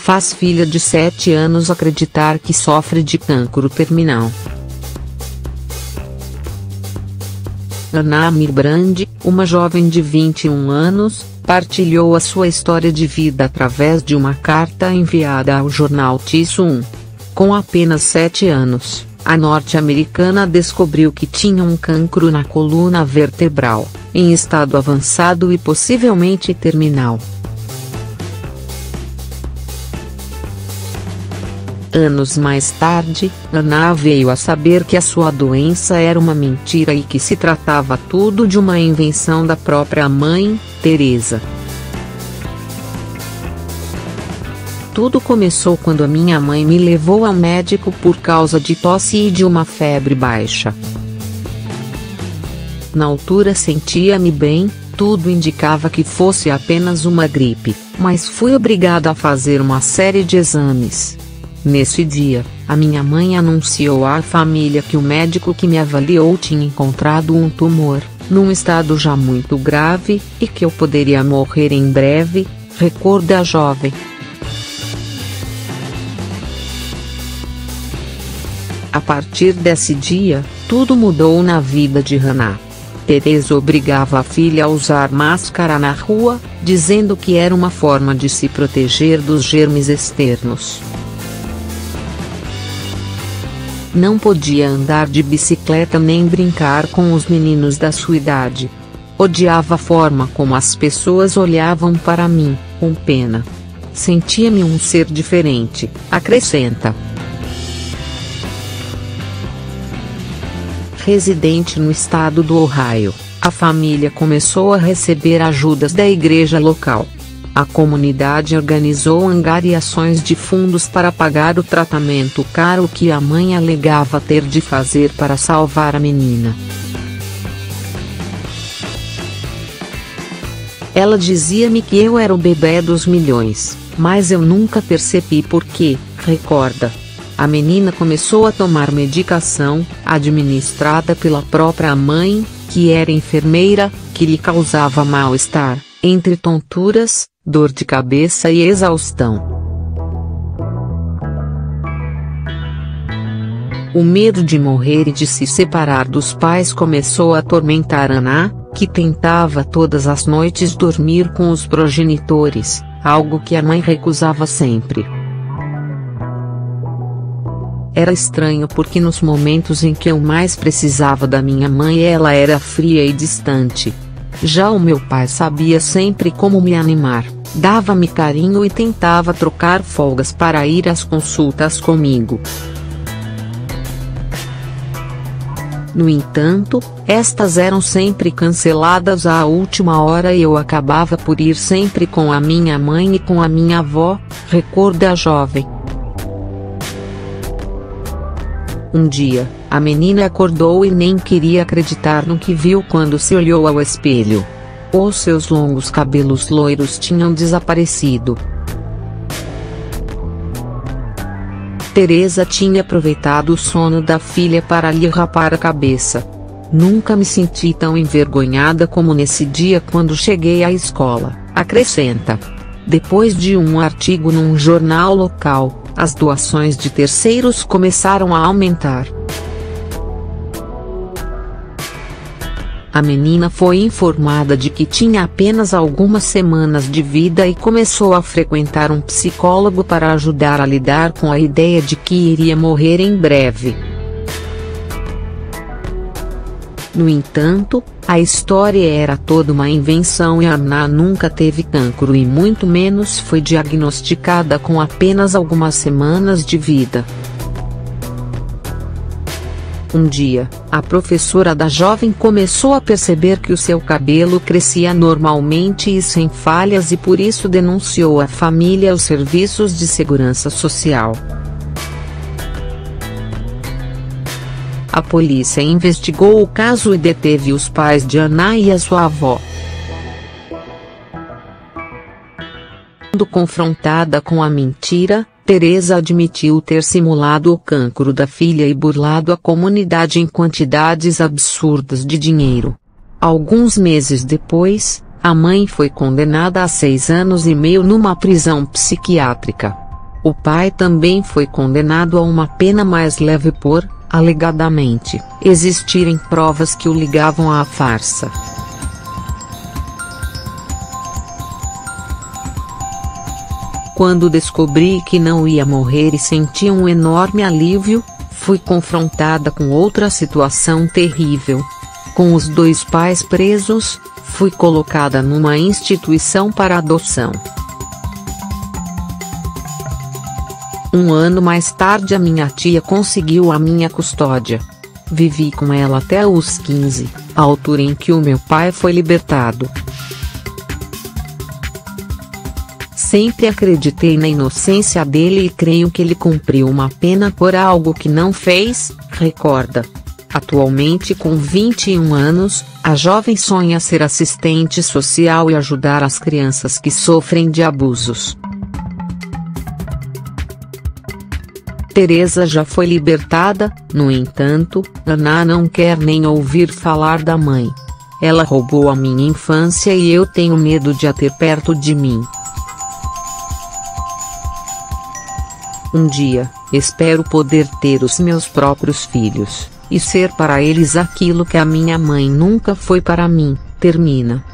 faz filha de 7 anos acreditar que sofre de cancro terminal. Ana Mirbrand, uma jovem de 21 anos, partilhou a sua história de vida através de uma carta enviada ao jornal T1. Com apenas 7 anos, a norte-americana descobriu que tinha um cancro na coluna vertebral, em estado avançado e possivelmente terminal. Anos mais tarde, Ana veio a saber que a sua doença era uma mentira e que se tratava tudo de uma invenção da própria mãe, Teresa. Tudo começou quando a minha mãe me levou ao médico por causa de tosse e de uma febre baixa. Na altura sentia-me bem, tudo indicava que fosse apenas uma gripe, mas fui obrigada a fazer uma série de exames. Nesse dia, a minha mãe anunciou à família que o médico que me avaliou tinha encontrado um tumor, num estado já muito grave, e que eu poderia morrer em breve, recorda a jovem. A partir desse dia, tudo mudou na vida de Hannah. Teresa obrigava a filha a usar máscara na rua, dizendo que era uma forma de se proteger dos germes externos. Não podia andar de bicicleta nem brincar com os meninos da sua idade. Odiava a forma como as pessoas olhavam para mim, com pena. Sentia-me um ser diferente, acrescenta. Residente no estado do Ohio, a família começou a receber ajudas da igreja local. A comunidade organizou angariações de fundos para pagar o tratamento caro que a mãe alegava ter de fazer para salvar a menina. Ela dizia-me que eu era o bebê dos milhões, mas eu nunca percebi por quê, recorda. A menina começou a tomar medicação, administrada pela própria mãe, que era enfermeira, que lhe causava mal-estar, entre tonturas, dor de cabeça e exaustão. O medo de morrer e de se separar dos pais começou a atormentar Ana, que tentava todas as noites dormir com os progenitores, algo que a mãe recusava sempre. Era estranho porque nos momentos em que eu mais precisava da minha mãe ela era fria e distante. Já o meu pai sabia sempre como me animar, dava-me carinho e tentava trocar folgas para ir às consultas comigo. No entanto, estas eram sempre canceladas à última hora e eu acabava por ir sempre com a minha mãe e com a minha avó, recorda a jovem. Um dia, a menina acordou e nem queria acreditar no que viu quando se olhou ao espelho. Os seus longos cabelos loiros tinham desaparecido. Teresa tinha aproveitado o sono da filha para lhe rapar a cabeça. Nunca me senti tão envergonhada como nesse dia quando cheguei à escola, acrescenta. Depois de um artigo num jornal local, as doações de terceiros começaram a aumentar. A menina foi informada de que tinha apenas algumas semanas de vida e começou a frequentar um psicólogo para ajudar a lidar com a ideia de que iria morrer em breve. No entanto, a história era toda uma invenção e Ana nunca teve cancro e muito menos foi diagnosticada com apenas algumas semanas de vida. Um dia, a professora da jovem começou a perceber que o seu cabelo crescia normalmente e sem falhas e por isso denunciou a família aos serviços de segurança social. A polícia investigou o caso e deteve os pais de Ana e a sua avó. Quando confrontada com a mentira, Teresa admitiu ter simulado o cancro da filha e burlado a comunidade em quantidades absurdas de dinheiro. Alguns meses depois, a mãe foi condenada a 6 anos e meio numa prisão psiquiátrica. O pai também foi condenado a uma pena mais leve por, alegadamente, existirem provas que o ligavam à farsa. Quando descobri que não ia morrer e senti um enorme alívio, fui confrontada com outra situação terrível. Com os 2 pais presos, fui colocada numa instituição para adoção. Um ano mais tarde a minha tia conseguiu a minha custódia. Vivi com ela até os 15, a altura em que o meu pai foi libertado. Sempre acreditei na inocência dele e creio que ele cumpriu uma pena por algo que não fez, recorda. Atualmente com 21 anos, a jovem sonha ser assistente social e ajudar as crianças que sofrem de abusos. Teresa já foi libertada, no entanto, Ana não quer nem ouvir falar da mãe. Ela roubou a minha infância e eu tenho medo de a ter perto de mim. Um dia, espero poder ter os meus próprios filhos, e ser para eles aquilo que a minha mãe nunca foi para mim, termina.